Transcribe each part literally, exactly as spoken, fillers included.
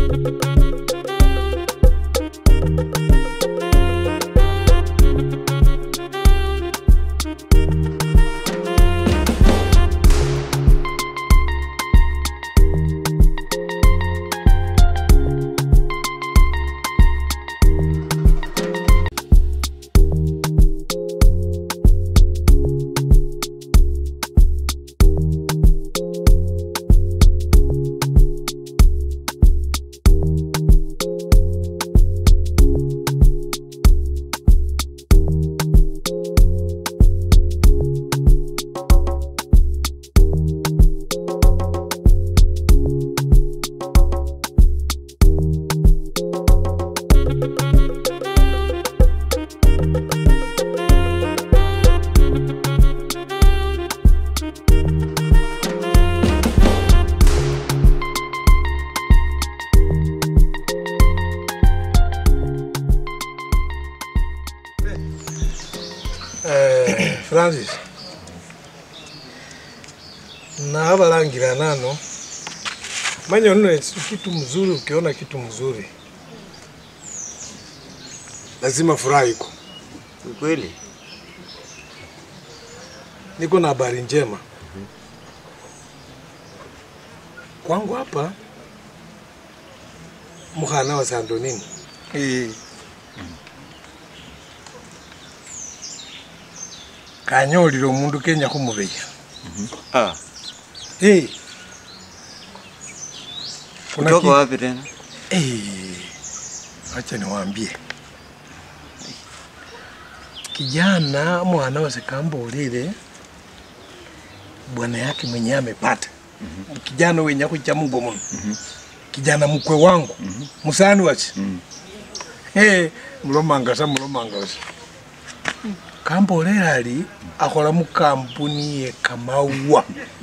Francis, na abalangira nano manya nuna kitu mzuri. Ukiona kitu mzuri lazima furaha iko. Kweli? Niko na habari njema. Mm-hmm. Kwangu hapa muhana wa Sandonini. Eh. Kanyoliro mundu Kenya kumubeya. Mhm. Ah. Eh. Kutoka wapi tena? Eh. Acha niwaambie. Kijana mwana wa Sekambolile bwana yake mwenye amepata. Mm -hmm. Kijana wenye kucha Mungu muno. Mm -hmm. Kijana mkwe wangu. Mm -hmm. Musani wachi. Mm -hmm. Eh, mulomanga sa mulomanga wachi. Kambolile ali akola mu kampuni ye Kamaua.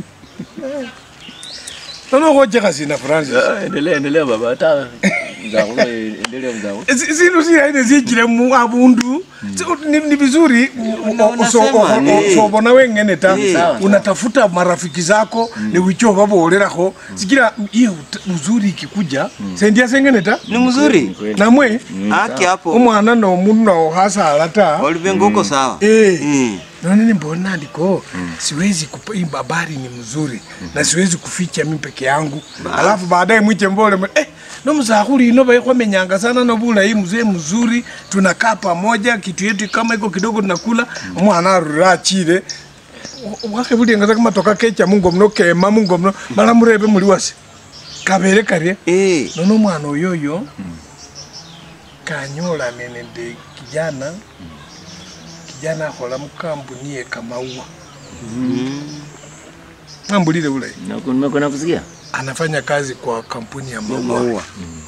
Nono hoje kasi na Francis. Endelea endelea baba hata nzao endelea nzao. Sino si haine zikire mu abundu. Ni vizuri usobona wengene ta unatafuta marafiki zako ni wicho baboleraho sikira iyo mzuri ikikuja sendia sengene ta ni mzuri namwe haki hapo umwana no munno hasa alata olivengoko sawa eh nani ni mbona ndiko siwezi kuimba habari ni mzuri na siwezi kuficha mimi peke yangu alafu baadaye mwiche mbole eh no mzahuri ino bae kwa menyanga sana no bula hii mzee mzuri tunakaa pamoja kitu yetu kama iko kidogo tunakula mwana rurachire wake buli ngaza kama toka kecha Mungu mno kema Mungu mno mala murebe muri wase kabere kare eh nono mwana oyoyo kanyola nene de kijana kijana akola mu kampuni ye Kamaua. Mhm. Ambulile ule. Na kuna kuna kusikia? Anafanya kazi kwa kampuni ya maua. Mm.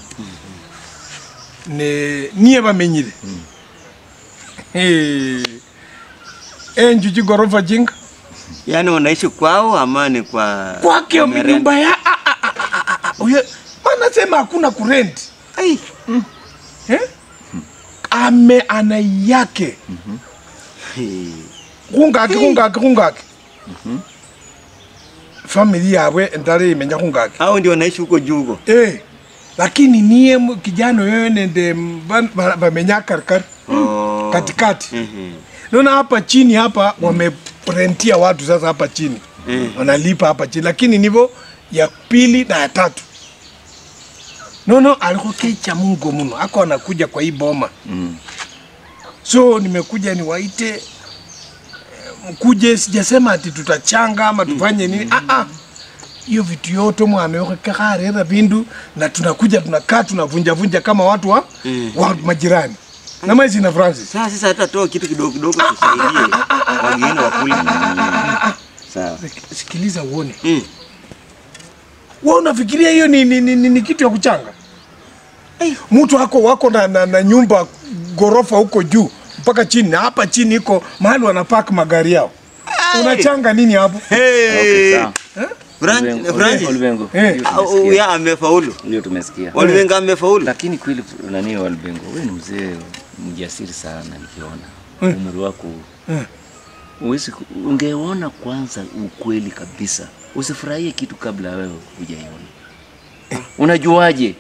Ne niye bamenyire. Mm. Eh. Enjuji gorofa jinga. Yaani wanaishi kwao amani kwa kwake nyumba ya oye maana sema hakuna kurent. Ai. Mm. Eh? Ame ana yake. Mhm. Hey. Kungaki kungaki kungaki. Mhm. Familia yabwe ndale imenya kungaki. Hao ndio wanaishi huko juu huko. Eh. Lakini niye kijana wewe nende bamenya karkar. Oh. Katikati. Mhm. Naona hapa chini hapa wameprentia watu sasa hapa chini. Mm. Wanalipa hapa chini lakini nivo ya pili na ya tatu. Nono aliko kecha Mungu muno. Hako anakuja kwa hii boma. Mm. So nimekuja niwaite mkuje sijasema ati tutachanga ama tufanye nini. Mm. Ah ah. Hiyo vitu yote mwana yoke kakarera bindu na tunakuja tunakaa tunavunja vunja kama watu wa, mm. wa majirani. Na maizi na Francis. Sasa sasa hata toa kitu kidogo kidogo tusaidie. Wageni wakule. Sawa. Sikiliza uone. Mm. Wewe unafikiria hiyo ni, ni, ni, ni, ni kitu ya kuchanga? Hey. Mtu wako wako na, na, na nyumba gorofa huko juu mpaka chini na hapa chini iko mahali wanapaka magari yao. Hey. Unachanga nini hapo? Hey. Okay, sawa. Eh? Branch branch Olbengo. Eh. Ya amefaulu. Ndio tumesikia. Olbengo amefaulu. Lakini kweli nani Olbengo? Wewe ni mzee mjasiri sana nikiona. Umri wako. Eh. Uwezi ungeona kwanza ukweli kabisa. Usifurahie kitu kabla wewe hujaiona. Unajuaje?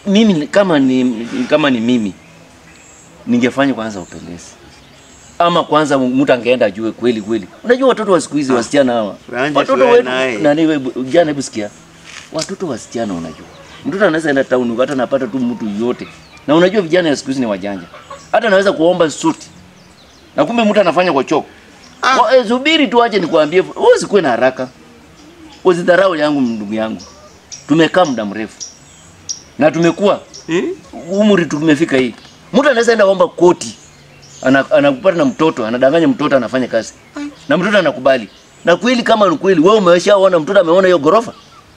mimi kama ni kama ni mimi ningefanya kwanza upelelezi. Ama kwanza mtu angeenda ajue kweli kweli. Unajua watoto wa siku hizi wasichana hawa. Watoto wetu na ni jana hebu sikia. Watoto wasichana unajua. Mtoto anaweza enda town hata anapata tu mtu yote. Na unajua vijana wa siku hizi ni wajanja. Hata anaweza kuomba suti. Na kumbe mtu anafanya kwa choko. Ah. E, subiri tu aje nikwambie, wewe usikuwe na haraka. Usidharau yangu ndugu yangu. Tumekaa muda mrefu. Na tumekuwa eh? Umri tumefika hii. Mtu anaweza enda kuomba koti. Anakupata na mtoto, anadanganya mtoto anafanya kazi. Na mtoto anakubali. Na kweli kama ni kweli wewe umeshaona mtoto ameona hiyo gorofa?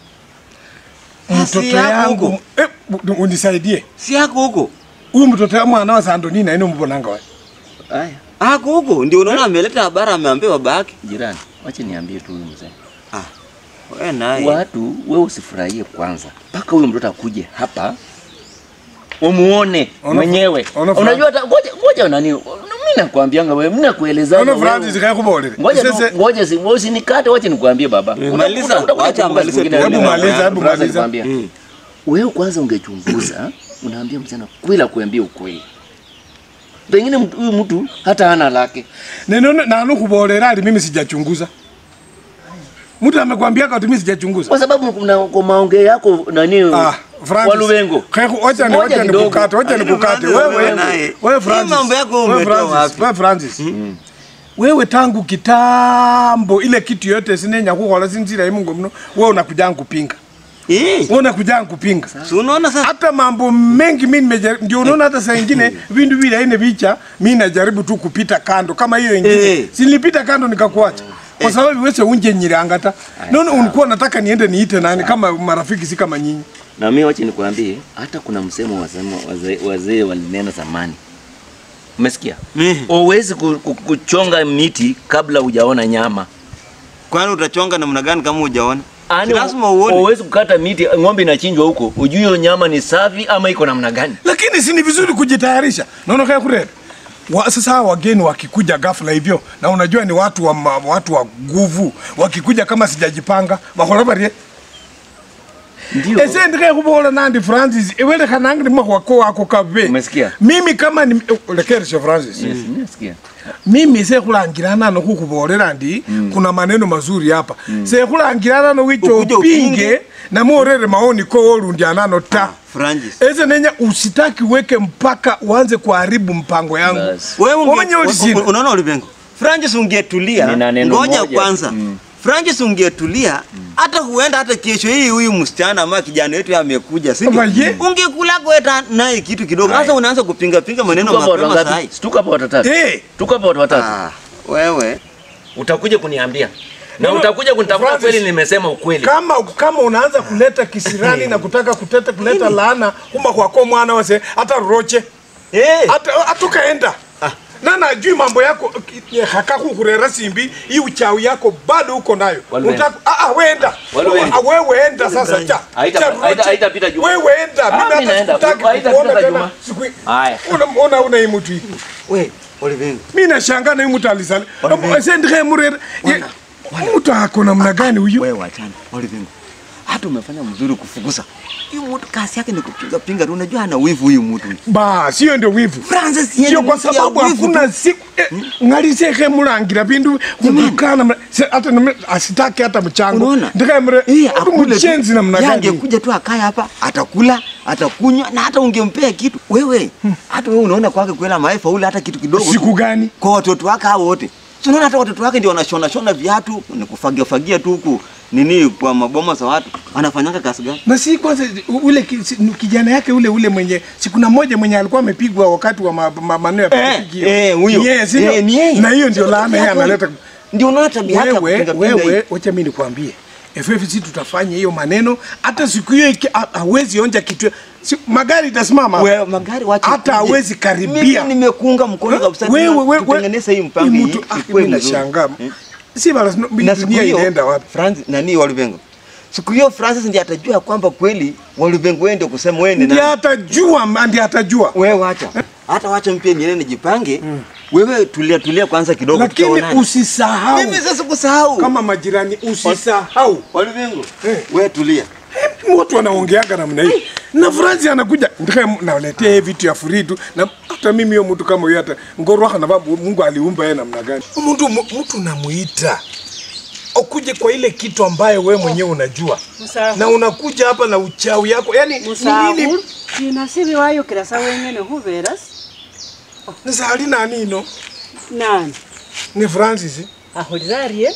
Mtoto yangu eh, unisaidie. Si yako huko. Huyu mtoto wangu anawa Sandonina ino mbonanga wapi? Haya. Ah, huko ndio unaona ameleta habari ameambia babake. Jirani, acha niambie tu huyu mzee. Ah. Wewe naye. Watu wewe usifurahie kwanza. Paka huyo mtoto akuje hapa. Umuone mwenyewe. Unajua ngoja ngoja nani? Mimi nakwambianga wewe, mimi nakueleza. Ona Francis kaya kubolele. Ngoja ngoja si ngoja nikate, wacha nikwambie baba. Maliza, acha maliza. Hebu maliza, hebu maliza. Wewe kwanza ungechunguza, unaambia msichana kweli akuambie ukweli. Pengine huyu mtu hata hana lake. Neno na anakubolera ali mimi sijachunguza. Mtu amekwambia kwa mimi sijachunguza. Kwa sababu kwa maongeo yako nani? Ah. Waluwengo. Wacha ni wacha nikukate, wacha nikukate. Wewe wewe Francis. Mambo yako umetoa wapi? Wewe Francis. Wewe tangu kitambo ile kitu yote sinenya kukola sinzira imungo mno, wewe unakuja kupinga. Eh. Wewe unakuja kupinga. Si unaona sasa hata mambo mengi mimi nimejaribu ndio unaona hata saa nyingine vindu vile ine vicha mimi najaribu tu kupita kando kama hiyo nyingine. Si nilipita kando nikakuacha. Kwa sababu wewe unje nyirangata. Nono ulikuwa nataka niende niite nani kama marafiki si kama nyinyi. Na mimi wacha nikwambie hata kuna msemo wasema wazee wazee walinena zamani. Umesikia? Huwezi kuchonga miti kabla hujaona nyama. Kwani utachonga namna gani kama hujaona? Lazima uone. Huwezi kukata miti ng'ombe inachinjwa huko. Ujue hiyo nyama ni safi ama iko namna gani? Lakini si ni vizuri kujitayarisha. Naona kaya kurebe. Wa, sasa wageni wakikuja ghafla hivyo na unajua ni watu wa ma, watu wa nguvu wakikuja kama sijajipanga bakolabarie ndio ese ndike kubola nandi Francis ewele kanangi ni mako wako wako kabe. Umesikia? Mimi kama ni lekeresho Francis. Yes, nimesikia. Mimi se kulangirana no kukubolera ndi mm. kuna maneno mazuri hapa. Mm. Se kulangirana no wicho pinge na morere maoni ko orundi anano ta. Ah, Francis. Eze nenya usitaki weke mpaka uanze kuharibu mpango yangu. Wewe unaona Olivengo. Francis ungetulia. Ngoja kwanza. Mm. Francis ungetulia hata mm. huenda hata kesho hii huyu msichana ama kijana wetu amekuja si ungekula kweta naye kitu kidogo sasa unaanza kupinga pinga maneno mapema sasa stuka hapa watatu eh tuko hapa watatu ah wewe utakuja kuniambia na no, utakuja kunitafuta kweli nimesema ukweli kama kama unaanza kuleta kisirani na kutaka kuteta kuleta laana kumba kwako mwana wase hata roche eh hata atukaenda ah. Na najui mambo yako hakaku kurera simbi hii uchawi yako bado uko nayo. Unataka ah ah wenda. Wewe enda sasa cha. Haita haitapita Juma. Wewe enda. Mimi hata sitaki kuona tena. Haya. Unaona una hii mtu hii. Wewe Olivengo. Mimi nashangaa na hii mtu alisali. Sasa ndike murera. Mtu ako namna gani huyu? Wewe achana. Olivengo. Hata umefanya mzuri kufukuza. Hiyo mtu kasi yake ni kupinga pinga tu unajua ana wivu huyu mtu. Ba, sio ndio wivu. Francis sio kwa sababu hakuna siku eh, ngalise ke murangira bindu kumukana hata asitaki hata mchango. Ndika mre mchenzi namna gani? Angekuja tu akaya hapa atakula, atakunywa na hata ungempea kitu. Wewe hata wewe unaona kwake kwela maifa ule hata kitu kidogo. Siku gani? Kwa watoto wake hao wote. Unaona hata watoto wake ndio wanashona shona viatu, ni kufagia fagia tu huku. Nini kwa maboma za watu anafanyanga kazi gani? Na si kwanza ule kijana yake ule ule mwenye siku na moja mwenye alikuwa amepigwa wakati wa maneno ya pikipiki. Eh huyo. Yes, na hiyo ndio laana yeye analeta. Ndio unaona tabia yake kupinga pinga. Wewe wacha mimi nikwambie. F F C tutafanya hiyo maneno hata siku hiyo hawezi onja kitu. Si, magari itasimama. Wewe magari wacha. Hata hawezi karibia. Mimi nimekunga mkono kabisa kutengeneza hii mpango hii. Mimi nashangaa. Si bala dunia inaenda wapi? Francis nani Olivengo? Siku hiyo Francis ndiye atajua kwamba kweli Olivengo ndio kusema wewe nani. Ndiye atajua, ndiye atajua. Wewe acha. Hata wacha mpie nyene nijipange. Mm. Wewe tulia tulia kwanza kidogo lakini usisahau. Mimi sasa kusahau. Kama majirani usisahau. Olivengo. Eh. Wewe tulia. Watu wanaongeaga namna hii. Na Francis anakuja ndike naletea vitu ya free tu na hata mimi hiyo mtu kama huyo hata ngoro na Mungu aliumba yeye namna gani? Mtu mtu namuita. Ukuje kwa ile kitu ambaye wewe mwenyewe unajua. Musahu. Na unakuja hapa na uchawi yako. Yaani nini? Kinasibi wayo kirasa wengene huberas. Nisali nani ino? Nani? Ni Francis. Aholizarie.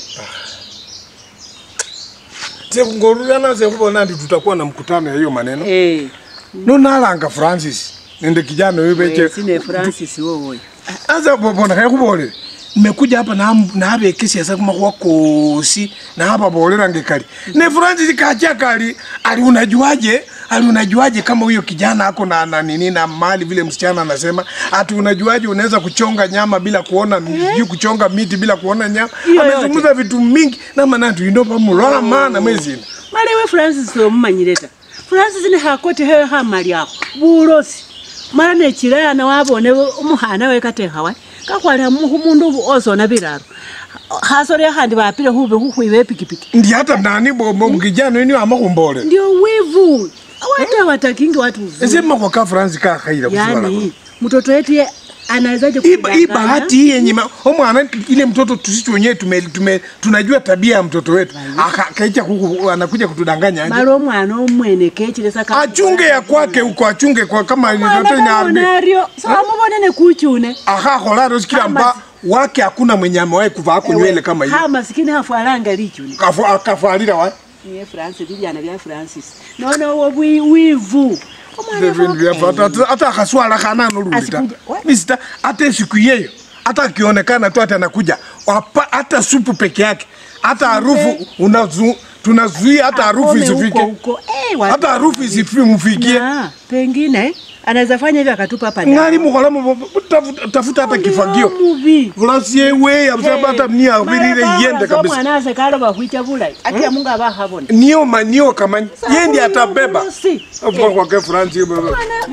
Ze ngorura na ze kubona ndi tutakuwa na mkutano hiyo maneno. Eh. No nalanga Francis. Nende kijana wewe beche. Sine Francis wewe. Aza bobona kaya kubole. Nimekuja hapa na na abe kesi ya sakuma kwa kosi na hapa bolera ngekali. Ne Francis kacha kali ali unajuaje? Ali unajuaje kama huyo kijana ako na, na nini na mali vile msichana anasema ati unajuaje unaweza kuchonga nyama bila kuona miji kuchonga miti bila kuona nyama. Amezungumza vitu mingi na maana tu ndo pamulola maana mwezi. Mali we Francis so mumanyireta. Francis ni hakote he ha mali yako. Burosi. Mara ne kiraya na wabone umuhana we kate hawa. Kakwala mundu ozo na biraro. Hasore handi bapire hube huhwiwe pikipiki. Ndi hata nani bobo mkijana ni amakumbole. Ndio wivu. Watu watakingi watu uzuri. Sema kwa ka Francis ka kaira kuswala. Yani mtoto wetu anawezaje kudanganya? Hii bahati yenye mwana ile mtoto tusicho wenyewe tume, tume tunajua tabia ya mtoto wetu. Akaicha kuku anakuja kutudanganya aje. Maro mwana omwene kechile saka. Achunge ya kwake huko achunge kwa kama mtoto ina arbi. Sawa mbona ne kuchune. Aha holaro sikila mba wake hakuna mwenye amewahi kuvaa kunywele kama hiyo. Ha maskini hafuaranga lichune. Kafu akafualira wa. Ni Francis bijana bya Francis. Naona wo wivu. Hata akaswala kana nurudita. Mister hata siku yeyo hata akionekana tu hata anakuja hata supu peke yake hata harufu unazu tunazuia hata harufu isifike. Hata harufu isifike. Pengine anaweza fanya hivi akatupa hapa ndani. Ngari mukolamu tafuta hata kifagio. Vulasi yewe abata mnia birire yende kabisa. Mwana ase kalo bakuicha bulai. Ati Mungu abahabona. Niyo manio kama yendi atabeba. Kwa kwa ke Francis baba.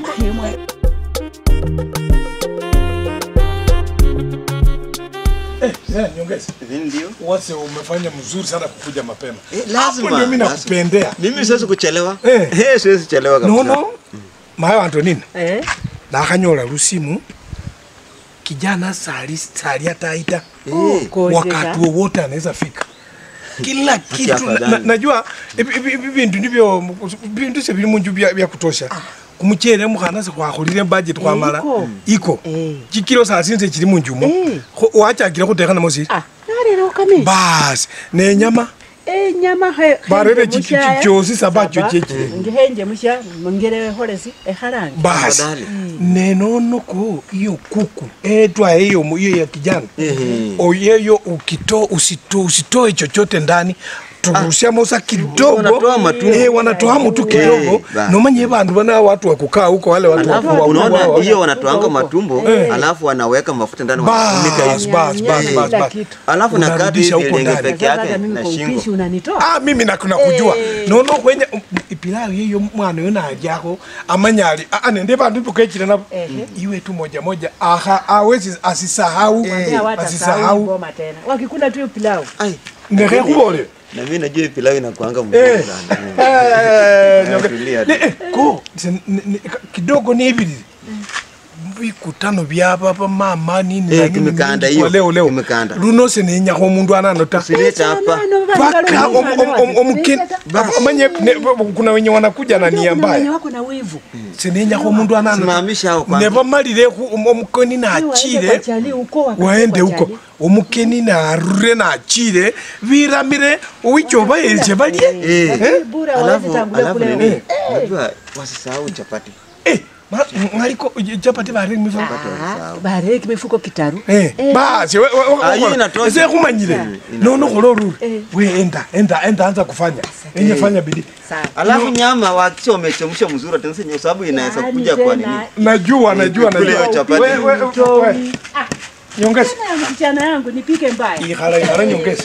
Eh, eh, nyongeza. Ndio. Wase umefanya mzuri sana kukuja mapema. Eh, lazima. Hapo mimi nakupendea. Mimi siwezi kuchelewa. Eh, eh siwezi kuchelewa kabisa. No no. Mayo Antonina. Eh. Na akanyola rusimu. Kijana sali sali ataita. Eh. Wakati wowote anaweza fika. Kila kitu na, najua ibintu ndivyo bintu se biri munju bya kutosha. Kumuchere mukhana se kwakhulire budget kwa mala iko kikilo saa sinze kiri munjumo wachakira kuteka na mosi ah narero kamezi bas ne nyama eh nyama he barere chichosi sabacho cheche ngihenje musha mungere holesi eharanga bas nenono ko iyo kuku etwa hiyo hiyo ya kijana oyeyo ukito usito usitoe chochote ndani turushia mosa kidogo wanatoa matumbo eh wanatoa mtu kidogo no manye bantu bana watu wa kukaa huko wale watu wa unaona hiyo wanatoanga matumbo alafu wanaweka mafuta ndani wanafunika bas bas bas bas alafu na kadi ile peke yake na shingo ah mimi nakuna kujua nono kwenye pilau hiyo mwana yona ajako amanyali ah nende bantu tukechira nabo iwe tu moja moja aha hawezi asisahau asisahau wakikula tu pilau ai ndeke kubole na mimi najua pilau inakuanga mzuri sana. Eh, ko kidogo ni hivi. Vikutano bya hapa mama nini na kimekanda hiyo. Leo leo. Runo se nenya ko mundu ananota. Sileta hapa. Paka omukeni. Manye kuna wenye wanakuja na nia mbaya. Wenye wako na wivu. Sinenya ko mundu ananota. Simamisha hao kwanza. Neba malire omukeni na achire. Waende huko. Omukeni na arure na achire viramire uwichoba eje balie. Eh. Alafu alafu nini? Unajua wasisahau chapati. Eh. Mariko chapati bare mifuko bare mifuko kitaru eh basi wewe inatosha sasa kumanyire no no koloro wewe enda enda enda anza kufanya yenye fanya bidii alafu nyama wakisha umechemsha mzuri tena senye sababu inaweza kuja kwa nini najua najua najua chapati wewe nyongeza mchana yangu nipike mbaya ikhala ikhala nyongeza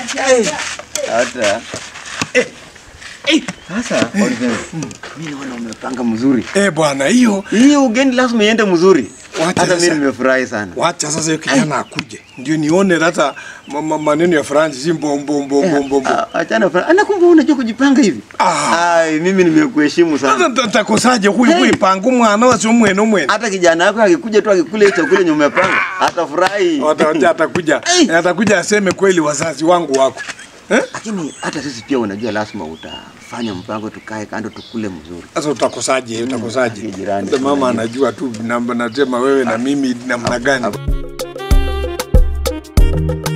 hata eh Eh, sasa Oliver, mimi naona umepanga mzuri. Eh bwana, hiyo hiyo ugeni lazima iende mzuri. Hata mimi nimefurahi sana. Wacha sasa hiyo kijana akuje. Ndio nione hata maneno ya Francis simbo mbombo mbombo. Achana Francis. Anakumba unajua kujipanga hivi. Ai mimi nimekuheshimu sana. Sasa tutakosaje huyu kuipanga mwana wa sio mwene mwene. Hata kijana wako akikuja tu akikule chakula nyume umepanga atafurahi. Atakuja. Atakuja aseme kweli wazazi wangu wako. Eh? Lakini hata sisi pia unajua lazima utafanya mpango tukae kando tukule mzuri. Sasa utakosaje? Utakosaje? Jirani. Mama anajua tu namba nasema wewe na mimi namna gani.